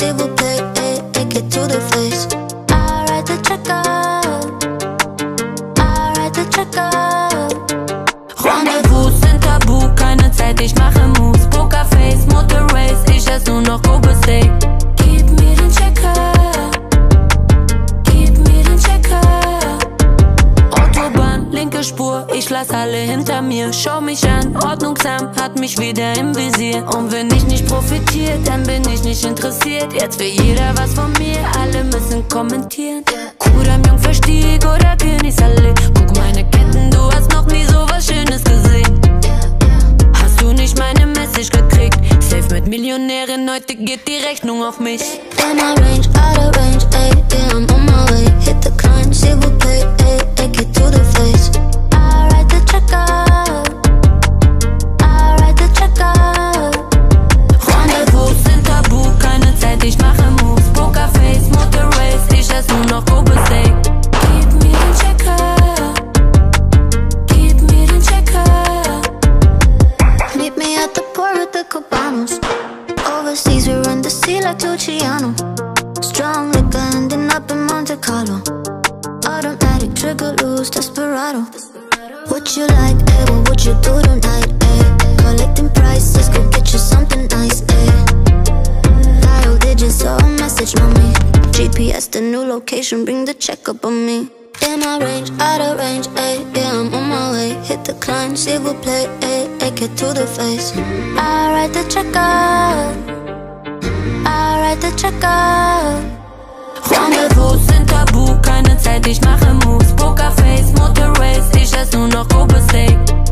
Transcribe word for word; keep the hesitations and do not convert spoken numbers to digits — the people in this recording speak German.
s'il vous plaît, hey, take it to the face. I write the check out, I write the check out. Rendezvous sind tabu, keine Zeit, ich mache Moves. Pokerface, Motor Race, ich ess nur noch Kobe Steak. Gib mir den Checker, gib mir den Checker. Autobahn, linke Spur, ich lass alle hinter mir. Schau mich an, ordnungsam, hat mich wieder im Visier. Und wenn ich nicht profitiere, dann bin ich nicht interessiert. Jetzt will jeder was von mir, alle müssen kommentieren. Kudam Jungfernstieg oder Königsallee. Guck meine Ketten, du hast noch nie so was Schönes gesehen. Hast du nicht meine Message gekriegt? Safe mit Millionärin, heute geht die Rechnung auf mich. In my range, out of range, ayy, yeah, I'm on my way. Hit the climb, s'il vous plaît, ayy, take it to the face. I write the check out, I write the check out. Rendezvous sind tabu, keine Zeit, ich mache Moves. Pokerface, Motor Race, ich ess nur noch Kobe Steak. Gib mir den Checker, gib mir den Checker. Meet me at the port with the Cubanos. Overseas we run the sea like Luciano. Strong liquor ending up in Monte Carlo. Automatic trigger loose, desperado. What you like, eh? What would you do tonight, eh? Collecting prices, go get you something nice, eh? Dial digits, so a message, mommy. G P S, the new location, bring the check up on me. In my range, out of range, ayy, yeah, I'm on my way. Hit the climb, s'il vous plaît, ayy, take it to the face. I write the check out, I write the check out. Rendezvous sind tabu, keine Zeit, ich mache Moves. Pokerface, Motor Race, ich ess nur noch Kobe Steak.